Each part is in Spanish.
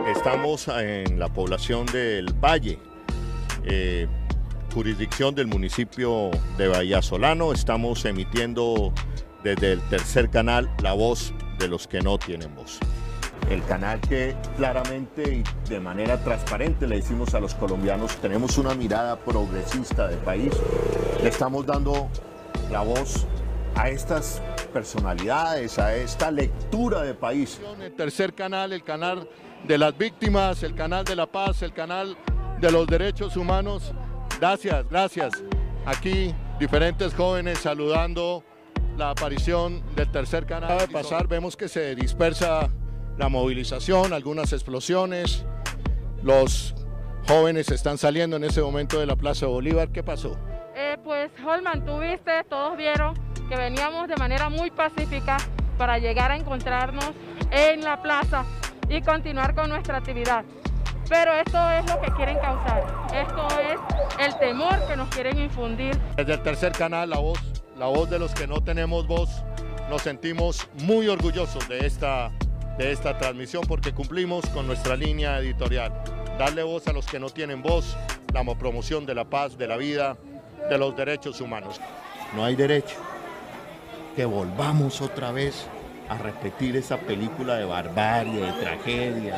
Estamos en la población del Valle, jurisdicción del municipio de Vallasolano. Estamos emitiendo desde el tercer canal La Voz de los que no tienen voz. El canal que claramente y de manera transparente le decimos a los colombianos, tenemos una mirada progresista del país, le estamos dando la voz a estas personalidades, a esta lectura de país. El tercer canal, el canal de las víctimas, el canal de la paz, el canal de los derechos humanos. Gracias, gracias. Aquí diferentes jóvenes saludando la aparición del tercer canal. Acaba de pasar, vemos que se dispersa la movilización, algunas explosiones. Los jóvenes están saliendo en ese momento de la Plaza Bolívar. ¿Qué pasó? Pues Holman, tú viste, todos vieron que veníamos de manera muy pacífica para llegar a encontrarnos en la plaza y continuar con nuestra actividad. Pero esto es lo que quieren causar, esto es el temor que nos quieren infundir. Desde el tercer canal, la voz de los que no tenemos voz, nos sentimos muy orgullosos de esta transmisión porque cumplimos con nuestra línea editorial. Darle voz a los que no tienen voz, la promoción de la paz, de la vida, de los derechos humanos. No hay derecho que volvamos otra vez a repetir esa película de barbarie, de tragedia.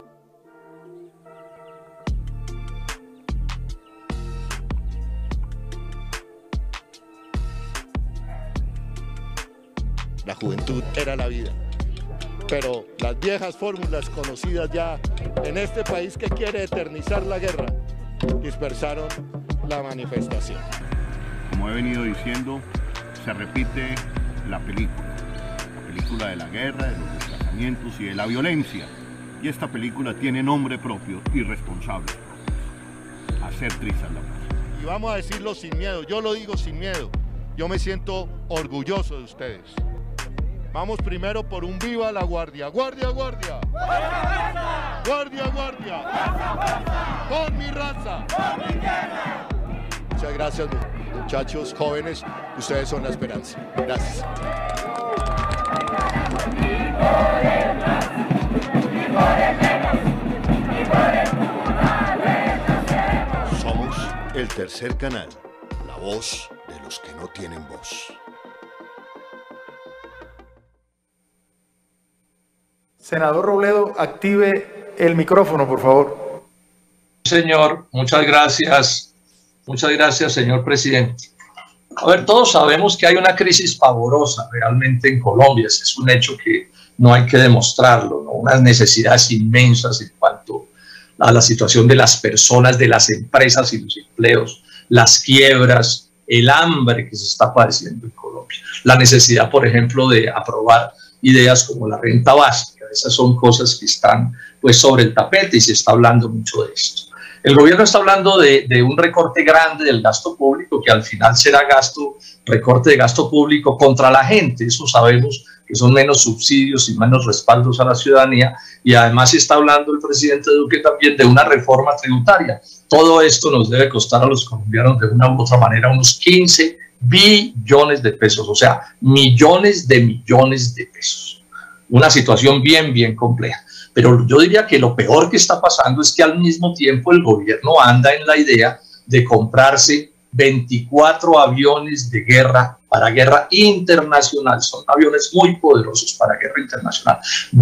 La juventud era la vida, pero las viejas fórmulas conocidas ya en este país que quiere eternizar la guerra, dispersaron la manifestación. Como he venido diciendo, se repite la película de la guerra, de los desplazamientos y de la violencia. Y esta película tiene nombre propio y responsables propios: hacer trizas la paz. Y vamos a decirlo sin miedo, yo lo digo sin miedo, yo me siento orgulloso de ustedes. Vamos primero por un viva la guardia. ¡Guardia, guardia! ¡Guardia, guardia! ¡Guardia, guardia! ¡Por mi raza! ¡Por mi tierra! Muchas gracias, muchachos jóvenes. Ustedes son la esperanza. Gracias. Somos el tercer canal, la voz de los que no tienen voz. Senador Robledo, active el micrófono, por favor. Señor, muchas gracias. Muchas gracias, señor presidente. A ver, todos sabemos que hay una crisis pavorosa realmente en Colombia. Ese es un hecho que no hay que demostrarlo, ¿no? Unas necesidades inmensas en cuanto a la situación de las personas, de las empresas y los empleos, las quiebras, el hambre que se está padeciendo en Colombia. La necesidad, por ejemplo, de aprobar ideas como la renta básica. Esas son cosas que están pues sobre el tapete y se está hablando mucho de esto. El gobierno está hablando de un recorte grande del gasto público, que al final será recorte de gasto público contra la gente. Eso sabemos que son menos subsidios y menos respaldos a la ciudadanía. Y además está hablando el presidente Duque también de una reforma tributaria. Todo esto nos debe costar a los colombianos de una u otra manera unos 15 billones de pesos, o sea, millones de pesos. Una situación bien compleja. Pero yo diría que lo peor que está pasando es que al mismo tiempo el gobierno anda en la idea de comprarse 24 aviones de guerra para guerra internacional. Son aviones muy poderosos para guerra internacional.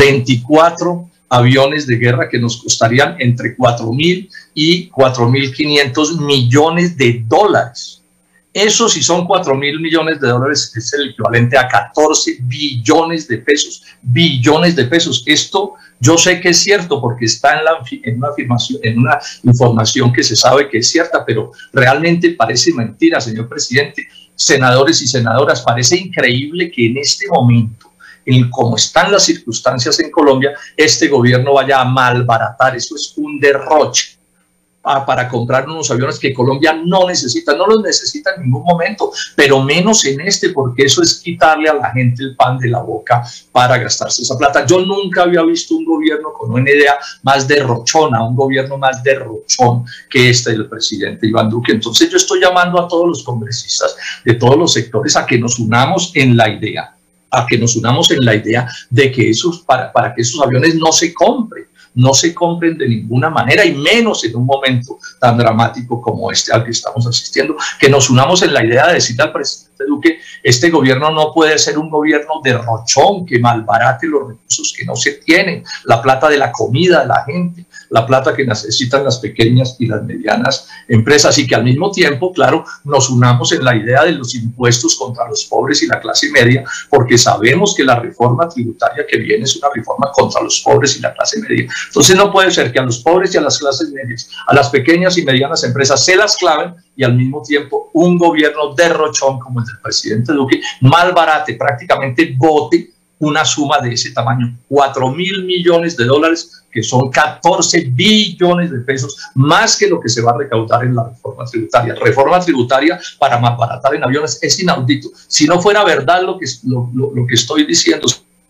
24 aviones de guerra que nos costarían entre 4.000 y 4.500 millones de dólares. Eso, si son 4.000 millones de dólares, es el equivalente a 14 billones de pesos. Billones de pesos. Esto yo sé que es cierto porque está en una información que se sabe que es cierta, pero realmente parece mentira, señor presidente. Senadores y senadoras, parece increíble que en este momento, en cómo están las circunstancias en Colombia, este gobierno vaya a malbaratar. Eso es un derroche para comprar unos aviones que Colombia no necesita, no los necesita en ningún momento, pero menos en este, porque eso es quitarle a la gente el pan de la boca para gastarse esa plata. Yo nunca había visto un gobierno con una idea más derrochona, un gobierno más derrochón que este del presidente Iván Duque. Entonces yo estoy llamando a todos los congresistas de todos los sectores a que nos unamos en la idea, de que para que esos aviones no se compren, no se compren de ninguna manera, y menos en un momento tan dramático como este al que estamos asistiendo, que nos unamos en la idea de decirle al presidente Duque: este gobierno no puede ser un gobierno derrochón que malbarate los recursos que no se tienen, la plata de la comida de la gente, la plata que necesitan las pequeñas y las medianas empresas, y que al mismo tiempo, claro, nos unamos en la idea de los impuestos contra los pobres y la clase media, porque sabemos que la reforma tributaria que viene es una reforma contra los pobres y la clase media. Entonces no puede ser que a los pobres y a las clases medias, a las pequeñas y medianas empresas se las claven, y al mismo tiempo un gobierno derrochón como el del presidente Duque malbarate, prácticamente bote una suma de ese tamaño, 4.000 millones de dólares, que son 14 billones de pesos, más que lo que se va a recaudar en la reforma tributaria. Reforma tributaria para malbaratar en aviones es inaudito. Si no fuera verdad lo que estoy diciendo,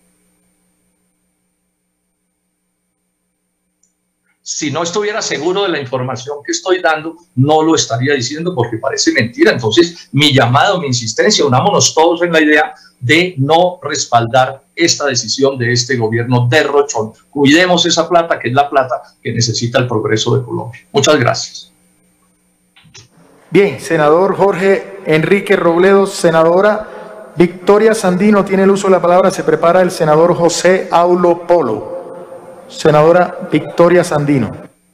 si no estuviera seguro de la información que estoy dando, no lo estaría diciendo, porque parece mentira. Entonces, mi llamado, mi insistencia, unámonos todos en la idea de no respaldar esta decisión de este gobierno derrochón. Cuidemos esa plata, que es la plata que necesita el progreso de Colombia. Muchas gracias. Bien, senador Jorge Enrique Robledo. Senadora Victoria Sandino tiene el uso de la palabra. Se prepara el senador José Aulo Polo. Senadora Victoria Sandino.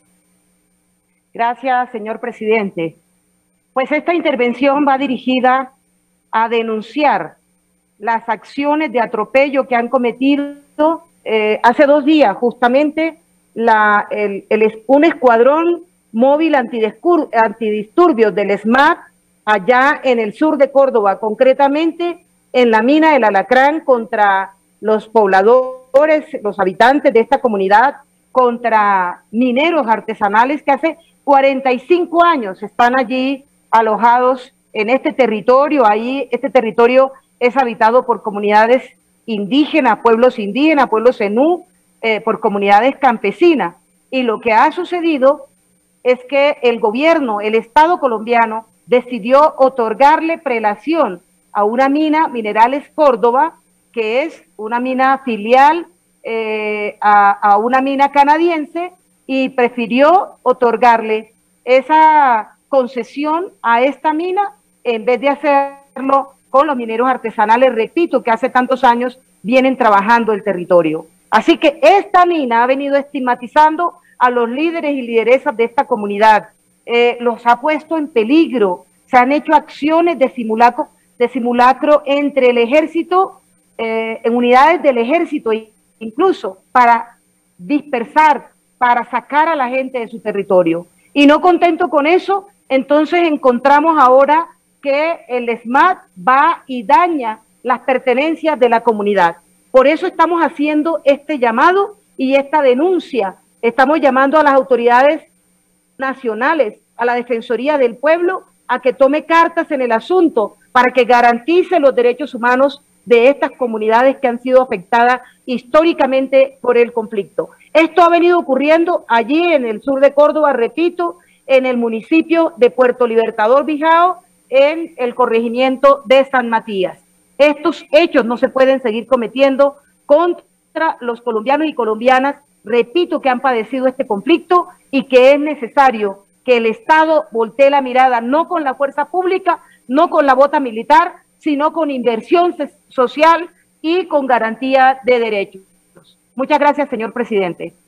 Gracias, señor presidente. Pues esta intervención va dirigida a denunciar las acciones de atropello que han cometido hace 2 días, justamente un escuadrón móvil antidisturbios del SMAT allá en el sur de Córdoba, concretamente en la mina del Alacrán, contra los pobladores, los habitantes de esta comunidad, contra mineros artesanales que hace 45 años están allí alojados en este territorio. Ahí este territorio es habitado por comunidades indígenas, pueblos zenú, por comunidades campesinas. Y lo que ha sucedido es que el gobierno, el Estado colombiano, decidió otorgarle prelación a una mina, Minerales Córdoba, que es una mina filial a una mina canadiense, y prefirió otorgarle esa concesión a esta mina en vez de hacerlo con los mineros artesanales, repito, que hace tantos años vienen trabajando el territorio. Así que esta mina ha venido estigmatizando a los líderes y lideresas de esta comunidad, los ha puesto en peligro, se han hecho acciones de simulacro entre el ejército, en unidades del ejército, incluso para dispersar, para sacar a la gente de su territorio. Y no contento con eso, entonces encontramos ahora que el SMAT va y daña las pertenencias de la comunidad. Por eso estamos haciendo este llamado y esta denuncia. Estamos llamando a las autoridades nacionales, a la Defensoría del Pueblo, a que tome cartas en el asunto para que garantice los derechos humanos de estas comunidades que han sido afectadas históricamente por el conflicto. Esto ha venido ocurriendo allí en el sur de Córdoba, repito, en el municipio de Puerto Libertador Bijao, en el corregimiento de San Matías. Estos hechos no se pueden seguir cometiendo contra los colombianos y colombianas, repito, que han padecido este conflicto, y que es necesario que el Estado voltee la mirada, no con la fuerza pública, no con la bota militar, sino con inversión social y con garantía de derechos. Muchas gracias, señor presidente.